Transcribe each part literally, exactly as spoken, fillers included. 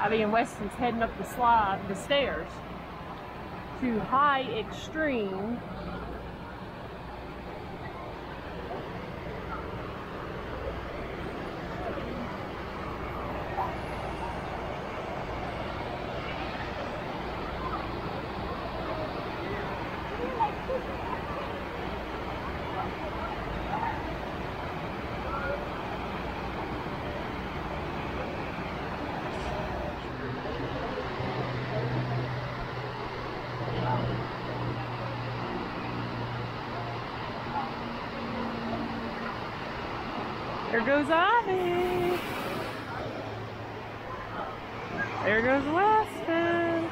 Ivy and Weston's heading up the slide, the stairs to High Extreme. There goes Ivy. There goes Weston.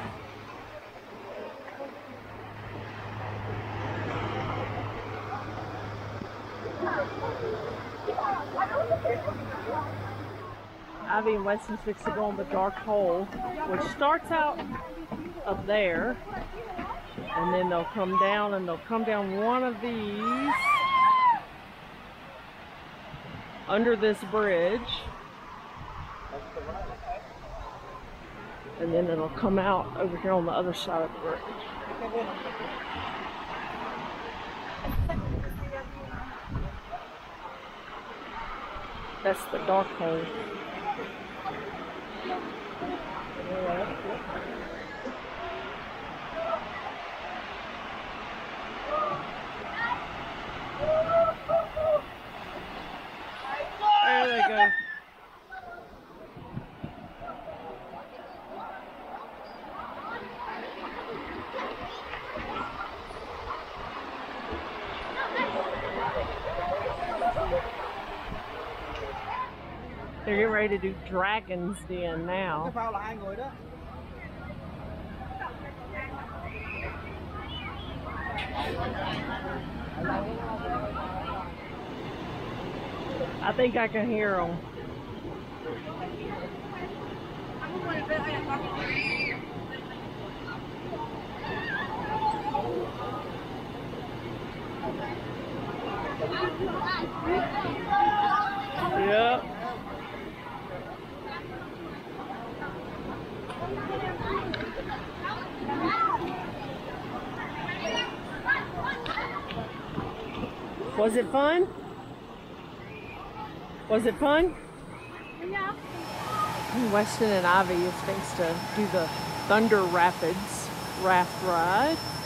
Ivy and Weston's fixed to go on the dark hole, which starts out up there, and then they'll come down and they'll come down one of these under this bridge, and then it'll come out over here on the other side of the bridge. That's the dark hole. There they go. They're getting ready to do Dragon's Den now. I think I can hear them. Yep. Was it fun? Was it fun? Yeah. Weston and Ivy is fixed to do the Thunder Rapids raft ride.